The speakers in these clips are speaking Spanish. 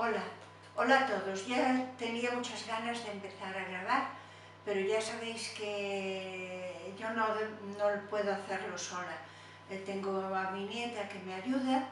Hola, hola a todos. Ya tenía muchas ganas de empezar a grabar, pero ya sabéis que yo no puedo hacerlo sola. Tengo a mi nieta que me ayuda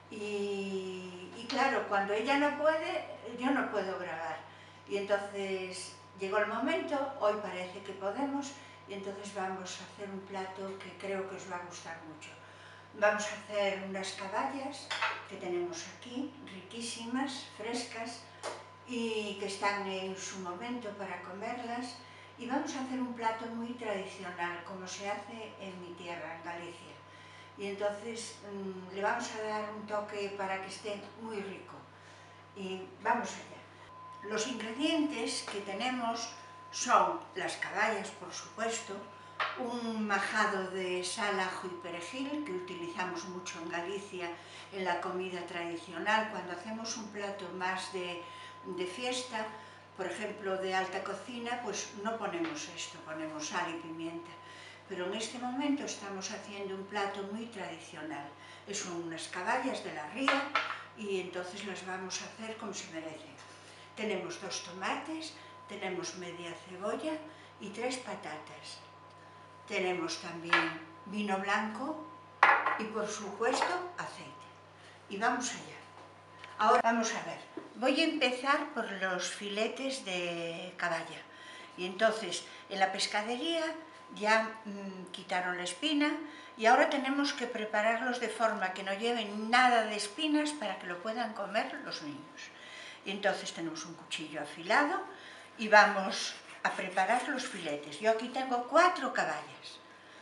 y claro, cuando ella no puede, yo no puedo grabar. Y entonces llegó el momento, hoy parece que podemos, y entonces vamos a hacer un plato que creo que os va a gustar mucho. Vamos a hacer unas caballas que tenemos aquí, riquísimas, frescas y que están en su momento para comerlas, y vamos a hacer un plato muy tradicional, como se hace en mi tierra, en Galicia. Y entonces le vamos a dar un toque para que esté muy rico. Y vamos allá. Los ingredientes que tenemos son las caballas, por supuesto, un majado de sal, ajo y perejil, que utilizamos mucho en Galicia en la comida tradicional. Cuando hacemos un plato más de fiesta, por ejemplo de alta cocina, pues no ponemos esto, ponemos sal y pimienta. Pero en este momento estamos haciendo un plato muy tradicional. Son unas caballas de la ría y entonces las vamos a hacer como se merecen. Tenemos 2 tomates, tenemos media cebolla y 3 patatas. Tenemos también vino blanco y, por supuesto, aceite. Y vamos allá. Ahora vamos a ver. Voy a empezar por los filetes de caballa. Y entonces, en la pescadería ya quitaron la espina y ahora tenemos que prepararlos de forma que no lleven nada de espinas para que lo puedan comer los niños. Y entonces tenemos un cuchillo afilado y vamos a preparar los filetes. Yo aquí tengo 4 caballas.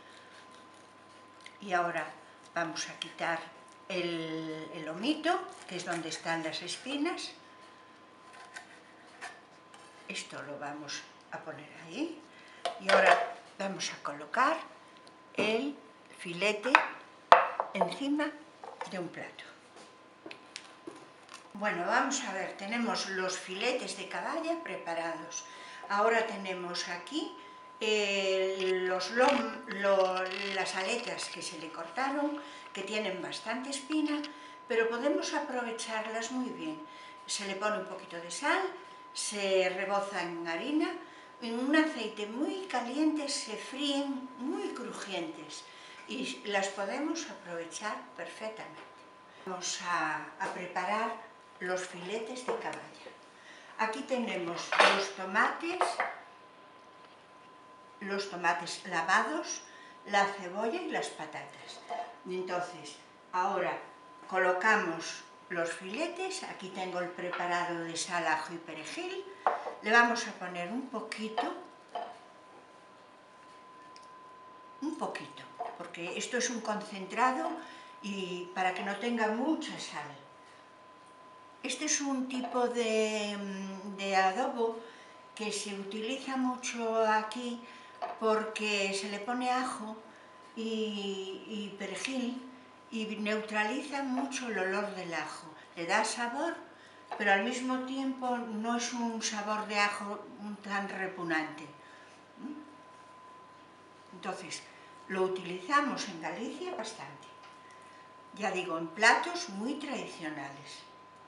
Y ahora vamos a quitar el lomito, que es donde están las espinas. Esto lo vamos a poner ahí. Y ahora vamos a colocar el filete encima de un plato. Bueno, vamos a ver, tenemos los filetes de caballa preparados. Ahora tenemos aquí las aletas que se le cortaron, que tienen bastante espina, pero podemos aprovecharlas muy bien. Se le pone un poquito de sal, se reboza en harina, en un aceite muy caliente se fríen muy crujientes y las podemos aprovechar perfectamente. Vamos a preparar los filetes de caballa. Aquí tenemos los tomates lavados, la cebolla y las patatas. Y entonces, ahora colocamos los filetes. Aquí tengo el preparado de sal, ajo y perejil. Le vamos a poner un poquito, porque esto es un concentrado y para que no tenga mucha sal. Este es un tipo de adobo que se utiliza mucho aquí porque se le pone ajo y perejil y neutraliza mucho el olor del ajo. Le da sabor, pero al mismo tiempo no es un sabor de ajo tan repugnante. Entonces, lo utilizamos en Galicia bastante. Ya digo, en platos muy tradicionales.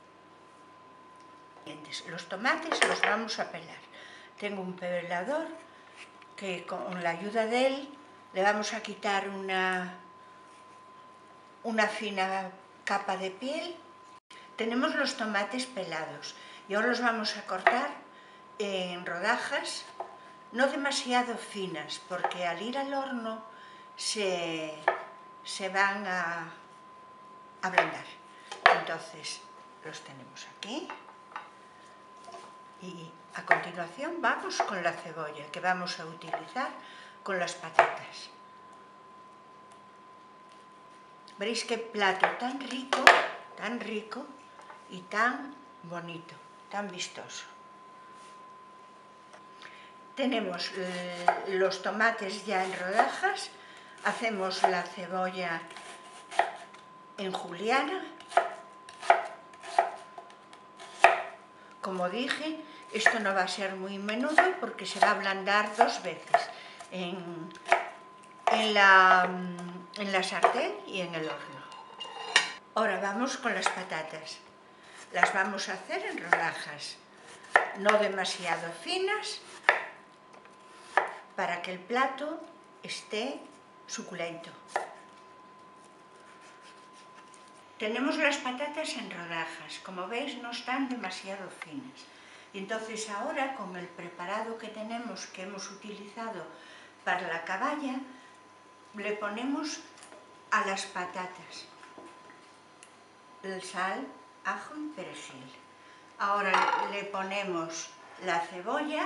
Los tomates los vamos a pelar. Tengo un pelador que con la ayuda de él le vamos a quitar una fina capa de piel. Tenemos los tomates pelados y ahora los vamos a cortar en rodajas, no demasiado finas, porque al ir al horno se van a ablandar. Entonces los tenemos aquí. Y a continuación vamos con la cebolla, que vamos a utilizar con las patatas. Veréis qué plato tan rico y tan bonito, tan vistoso. Tenemos los tomates ya en rodajas, hacemos la cebolla en juliana. Como dije, esto no va a ser muy menudo porque se va a ablandar 2 veces, en la sartén y en el horno. Ahora vamos con las patatas. las vamos a hacer en rodajas, no demasiado finas, para que el plato esté suculento. Tenemos las patatas en rodajas, como veis no están demasiado finas. Y entonces ahora, con el preparado que tenemos, que hemos utilizado para la caballa, le ponemos a las patatas el sal, ajo y perejil. Ahora le ponemos la cebolla,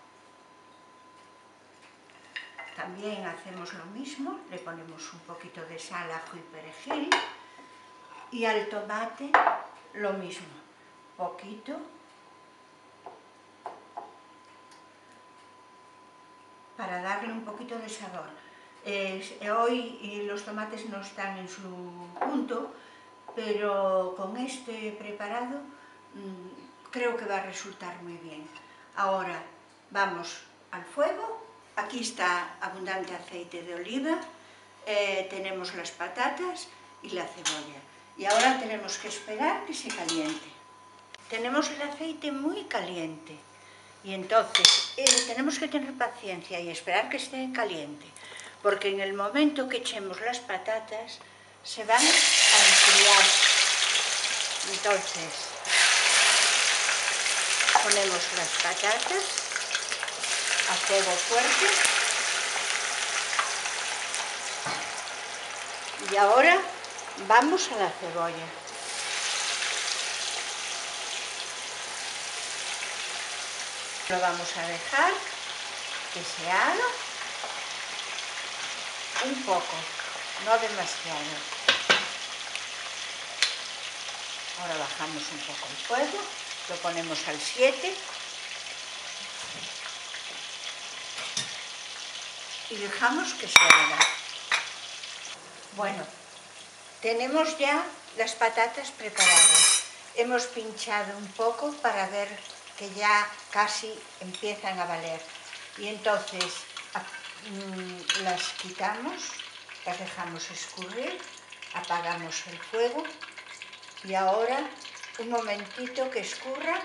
también hacemos lo mismo, le ponemos un poquito de sal, ajo y perejil, y al tomate lo mismo, poquito, para darle un poquito de sabor. Hoy los tomates no están en su punto, pero con este preparado creo que va a resultar muy bien. Ahora vamos al fuego. Aquí está abundante aceite de oliva, tenemos las patatas y la cebolla. Y ahora tenemos que esperar que se caliente. Tenemos el aceite muy caliente y entonces tenemos que tener paciencia y esperar que esté caliente, porque en el momento que echemos las patatas se van a enfriar. Entonces ponemos las patatas a fuego fuerte y ahora vamos a la cebolla. Lo vamos a dejar que se haga un poco, no demasiado. Ahora bajamos un poco el fuego, lo ponemos al 7 y dejamos que se haga. Bueno, tenemos ya las patatas preparadas. Hemos pinchado un poco para ver que ya casi empiezan a valer. Y entonces las quitamos, las dejamos escurrir, apagamos el fuego y ahora un momentito que escurra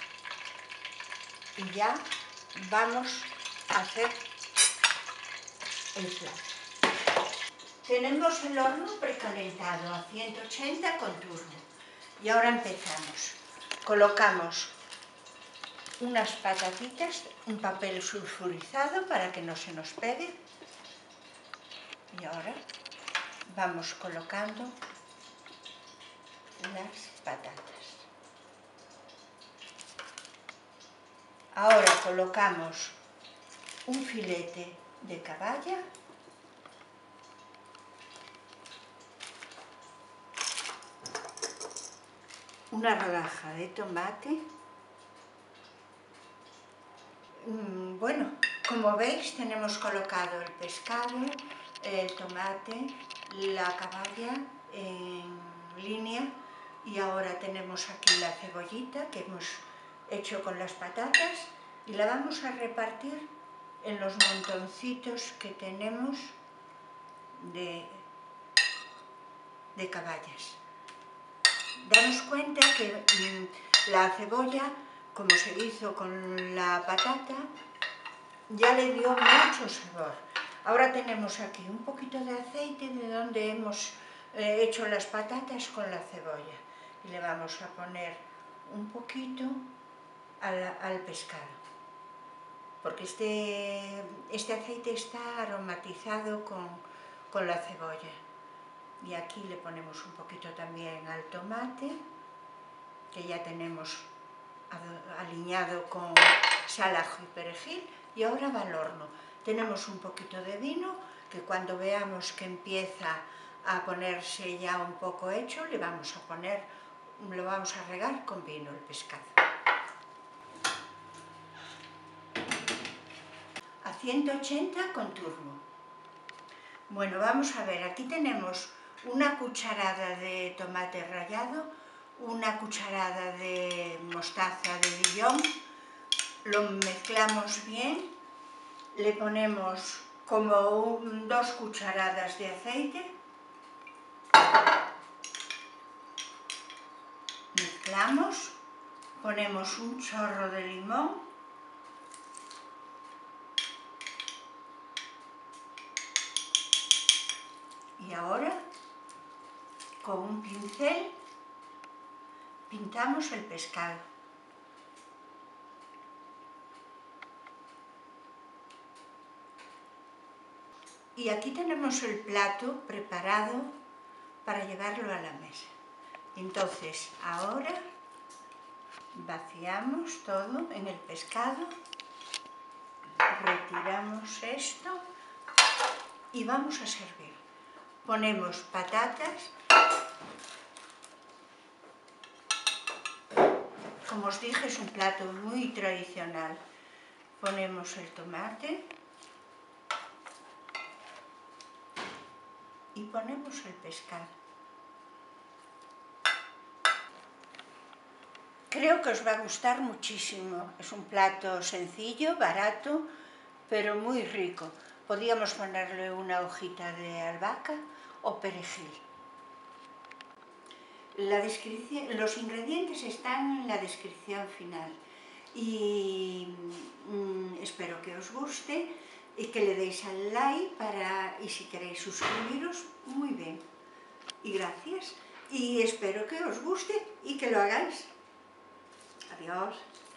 y ya vamos a hacer el plato. Tenemos el horno precalentado a 180 con turbo y ahora empezamos. Colocamos unas patatitas, un papel sulfurizado para que no se nos pegue y ahora vamos colocando las patatas. Ahora colocamos un filete de caballa, una rodaja de tomate. Bueno, como veis tenemos colocado el pescado, el tomate, la caballa en línea y ahora tenemos aquí la cebollita que hemos hecho con las patatas y la vamos a repartir en los montoncitos que tenemos de caballas. Daros cuenta que la cebolla, como se hizo con la patata, ya le dio mucho sabor. Ahora tenemos aquí un poquito de aceite de donde hemos hecho las patatas con la cebolla y le vamos a poner un poquito al pescado, porque este aceite está aromatizado con la cebolla. Y aquí le ponemos un poquito también al tomate, que ya tenemos aliñado con sal, ajo y perejil, y ahora va al horno. Tenemos un poquito de vino, que cuando veamos que empieza a ponerse ya un poco hecho, lo vamos a regar con vino el pescado. A 180 con turbo. Bueno, vamos a ver, aquí tenemos una cucharada de tomate rallado, una cucharada de mostaza de Dijon, lo mezclamos bien, le ponemos como 2 cucharadas de aceite, mezclamos. echamos, ponemos un chorro de limón y ahora con un pincel pintamos el pescado. Y aquí tenemos el plato preparado para llevarlo a la mesa. Entonces, ahora vaciamos todo en el pescado, retiramos esto y vamos a servir. Ponemos patatas, como os dije, es un plato muy tradicional. Ponemos el tomate y ponemos el pescado. Creo que os va a gustar muchísimo. Es un plato sencillo, barato, pero muy rico. Podríamos ponerle una hojita de albahaca o perejil. Los ingredientes están en la descripción final y espero que os guste y que le deis al like y si queréis suscribiros, muy bien. Y gracias y espero que os guste y que lo hagáis. Adiós.